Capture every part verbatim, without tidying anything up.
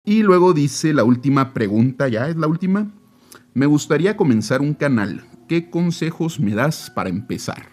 Y luego dice la última pregunta, ya es la última. Me gustaría comenzar un canal. ¿Qué consejos me das para empezar?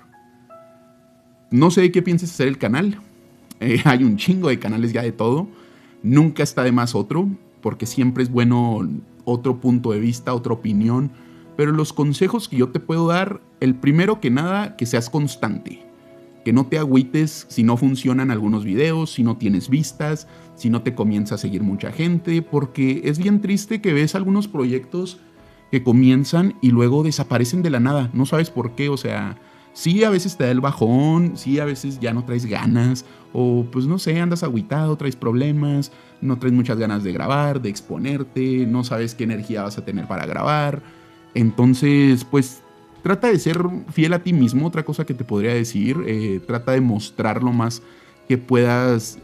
No sé qué pienses hacer el canal. Eh, hay un chingo de canales ya de todo. Nunca está de más otro, porque siempre es bueno otro punto de vista, otra opinión. Pero los consejos que yo te puedo dar, el primero que nada, que seas constante. Que no te agüites si no funcionan algunos videos, si no tienes vistas, si no te comienza a seguir mucha gente, porque es bien triste que ves algunos proyectos que comienzan y luego desaparecen de la nada. No sabes por qué, o sea, sí a veces te da el bajón, sí a veces ya no traes ganas, o pues no sé, andas agüitado, traes problemas, no traes muchas ganas de grabar, de exponerte, no sabes qué energía vas a tener para grabar. Entonces, pues trata de ser fiel a ti mismo, otra cosa que te podría decir, eh, trata de mostrar lo más que puedas,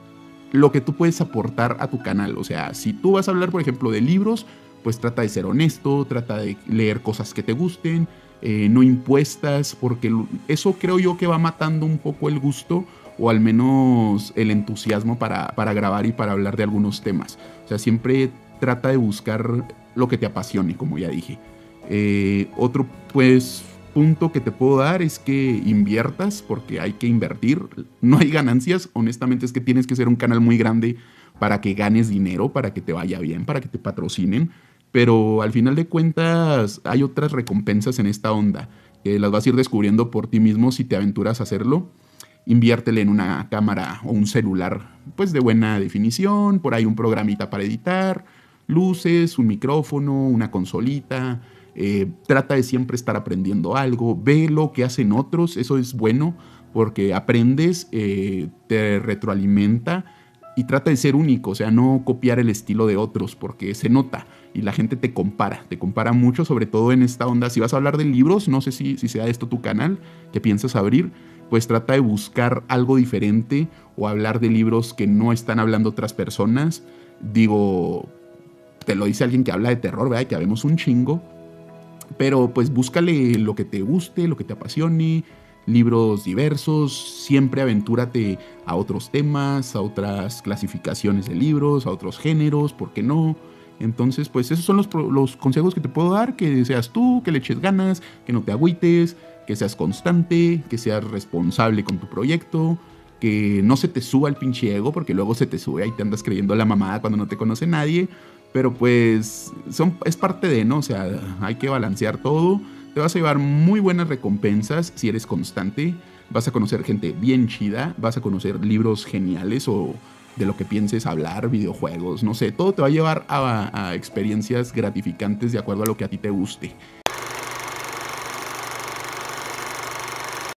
lo que tú puedes aportar a tu canal. O sea, si tú vas a hablar, por ejemplo, de libros, pues trata de ser honesto, trata de leer cosas que te gusten, eh, no impuestas, porque eso creo yo que va matando un poco el gusto o al menos el entusiasmo para, para grabar y para hablar de algunos temas. O sea, siempre trata de buscar lo que te apasione, como ya dije. Eh, otro pues punto que te puedo dar es que inviertas, porque hay que invertir. No hay ganancias, honestamente es que tienes que ser un canal muy grande para que ganes dinero, para que te vaya bien, para que te patrocinen. Pero al final de cuentas hay otras recompensas en esta onda, que las vas a ir descubriendo por ti mismo si te aventuras a hacerlo. Inviértele en una cámara o un celular pues de buena definición, por ahí un programita para editar, luces, un micrófono, una consolita. Eh, trata de siempre estar aprendiendo algo, ve lo que hacen otros, eso es bueno porque aprendes, eh, te retroalimenta y trata de ser único, o sea, no copiar el estilo de otros porque se nota y la gente te compara, te compara mucho, sobre todo en esta onda. Si vas a hablar de libros, no sé si, si sea esto tu canal que piensas abrir, pues trata de buscar algo diferente o hablar de libros que no están hablando otras personas. Digo, te lo dice alguien que habla de terror, ¿verdad? Que habemos un chingo. Pero pues búscale lo que te guste, lo que te apasione, libros diversos, siempre aventúrate a otros temas, a otras clasificaciones de libros, a otros géneros, ¿por qué no? Entonces, pues esos son los, los consejos que te puedo dar, que seas tú, que le eches ganas, que no te agüites, que seas constante, que seas responsable con tu proyecto, que no se te suba el pinche ego, porque luego se te sube y te andas creyendo la mamada cuando no te conoce nadie. Pero pues son, es parte de, ¿no? O sea, hay que balancear todo. Te vas a llevar muy buenas recompensas si eres constante. Vas a conocer gente bien chida. Vas a conocer libros geniales o de lo que pienses hablar, videojuegos, no sé. Todo te va a llevar a, a experiencias gratificantes de acuerdo a lo que a ti te guste.